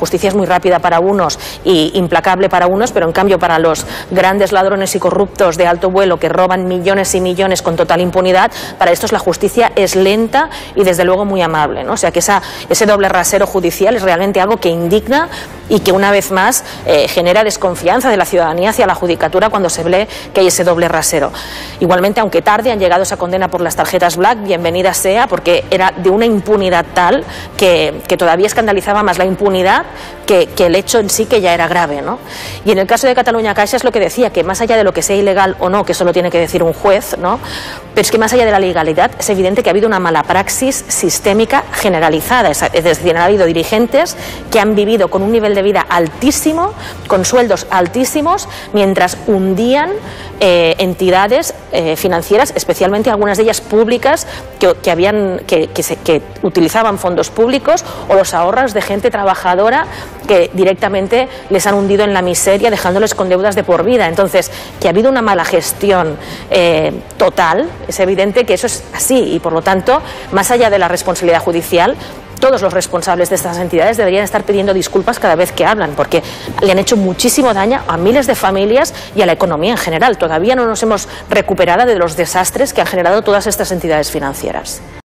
justicia es muy rápida para unos y implacable para unos, pero en cambio para los grandes ladrones y corruptos de alto vuelo que roban millones y millones con total impunidad, para estos la justicia es lenta y desde luego muy amable, ¿no? O sea que ese doble rasero judicial es realmente algo que indigna y que una vez más genera desconfianza de la ciudadanía hacia la judicatura cuando se ve que hay ese doble rasero. Igualmente, aunque tarde, han llegado esa condena por las tarjetas black, bienvenida sea, porque era de una impunidad tal que todavía escandalizaba más la impunidad que el hecho en sí, que ya era grave, ¿no? Y en el caso de Catalunya Caixa es lo que decía, que más allá de lo que sea ilegal o no, que eso lo tiene que decir un juez, ¿no? Pero es que más allá de la legalidad es evidente que ha habido una mala praxis sistémica generalizada, es decir, ha habido dirigentes que han vivido con un nivel de vida altísimo, con sueldos altísimos, mientras hundían entidades financieras, especialmente algunas de ellas públicas, que utilizaban fondos públicos o los ahorros de gente trabajadora que directamente les han hundido en la miseria, dejándoles con deudas de por vida. Entonces, que ha habido una mala gestión total, es evidente que eso es así y, por lo tanto, más allá de la responsabilidad judicial, todos los responsables de estas entidades deberían estar pidiendo disculpas cada vez que hablan, porque le han hecho muchísimo daño a miles de familias y a la economía en general. Todavía no nos hemos recuperado de los desastres que han generado todas estas entidades financieras.